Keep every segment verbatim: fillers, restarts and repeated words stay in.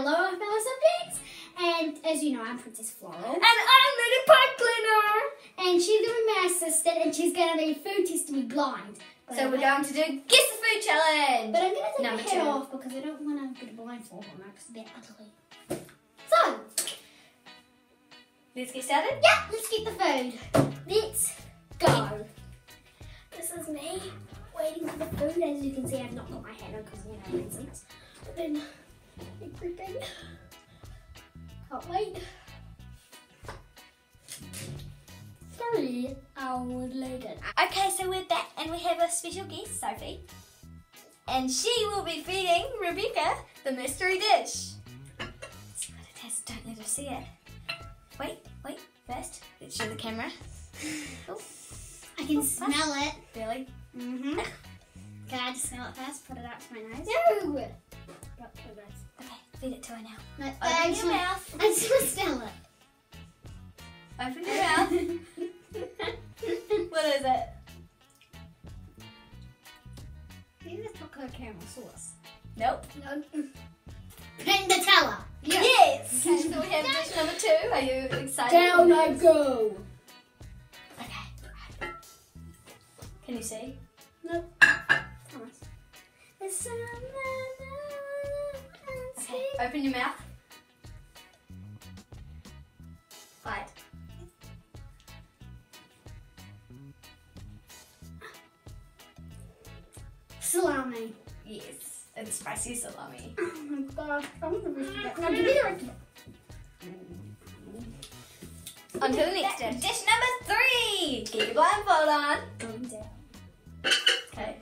hello, our fellow subjects. And as you know, I'm Princess Floral. And I'm Lady Pipe Cleaner. And she's going to be my assistant, and she's going to be food testing me blind. But So we're going to do Guess the Food Challenge. But I'm going to take Number my head two. off because I don't want to get a blindfold on because they're ugly. So, Let's get started? yeah, let's get the food. Let's go. This is me waiting for the food. As you can see, I've not got my hand on because you know reasons. But then everything. Can't wait. Three hours later. Okay, so we're back and we have a special guest, Sophie. And she will be feeding Rebecca the mystery dish. Let's see what it is. Don't let her see it. Wait, wait, first, let's show the camera. Oh, I can Oh, smell it. really? Mm-hmm. Can I just smell it first? Put it out to my nose? No! Got to the nose. Okay, feed it to her now. No, Open I your just want- mouth. I just want to smell it. Open your mouth. What is it? Maybe it's chocolate caramel sauce. Nope. No. Pink Nutella. Yes! Okay, so we have dish number two. Are you excited? Down I go. Okay. Can you see? No. Promise. Okay, open your mouth. Bite. Salami. Yes, it's spicy salami. Oh my gosh. I'm gonna be that. Now give me the rest of it. On to the next dish. Dish number three. Get your blindfold on. Going down. Okay.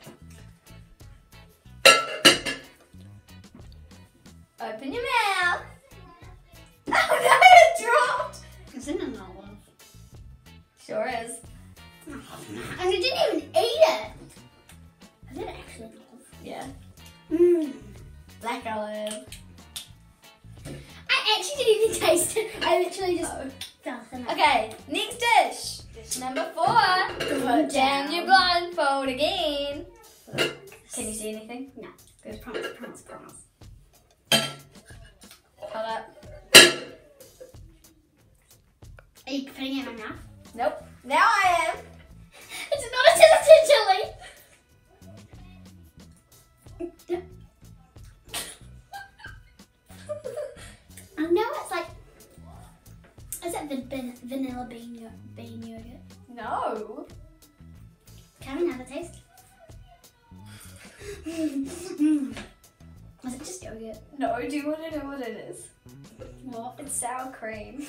Open your mouth. Oh no, it dropped. It's in an olive. Sure is. And I didn't even eat it. I did actually an olive. Yeah. Mmm. Black olive. I actually didn't even taste it. I literally just Oh. felt it. Okay, next dish. Dish number four. Put down your blindfold again. Can you see anything? No. Good. Promise, promise, promise. Hold up. Are you putting it in my mouth? Nope. Now I am. It's not a chili chili. I know it's like, is it van- van- vanilla bean, yo- bean yogurt? No. Can I have a taste? Was it just yogurt? No, do you want to know what it is? What? It's sour cream.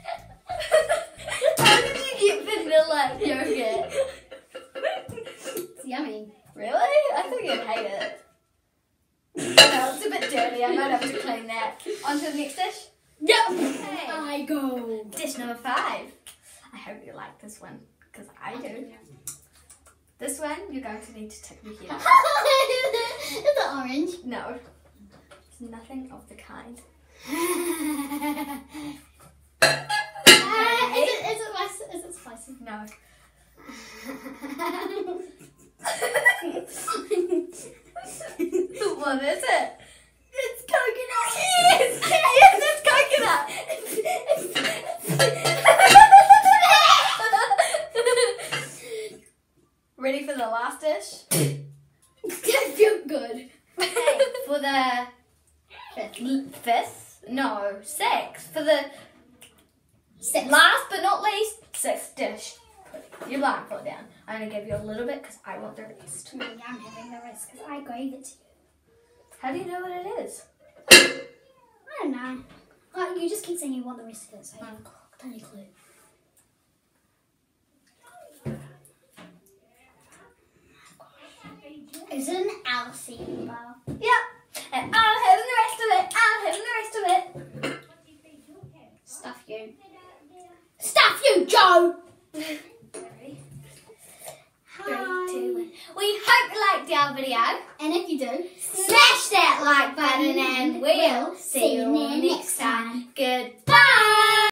How did you get vanilla yogurt? It's yummy. Really? I think you'd hate it. No, it's a bit dirty. I might have to clean that. On to the next dish. Yep. Okay. I go. Dish number five. I hope you like this one, because I do. This one, you're going to need to tip your head up. Is it orange? No. It's nothing of the kind. Uh, is it, is it, spicy? Is it spicy? No. What is it? It's coconut. Yes! Yes, it's coconut! Ready for the last dish? I feel good. Okay, for the fifth, fifth? No, sixth. For the Six. last but not least, sixth dish. Put your blindfold down. I'm going to give you a little bit because I want the rest. No, yeah, I'm having the rest because I gave it to you. How do you know what it is? I don't know. Like, you just keep saying you want the rest of it, so I have a tiny clue. Is it an Alcine bar? Yep. And I'm having the rest of it. I'm having the rest of it. Stuff you. Stuff you, Joe! Three, Hi. two, one. We hope you liked our video. And if you do, Smash that like button and we'll see you all next time. Goodbye.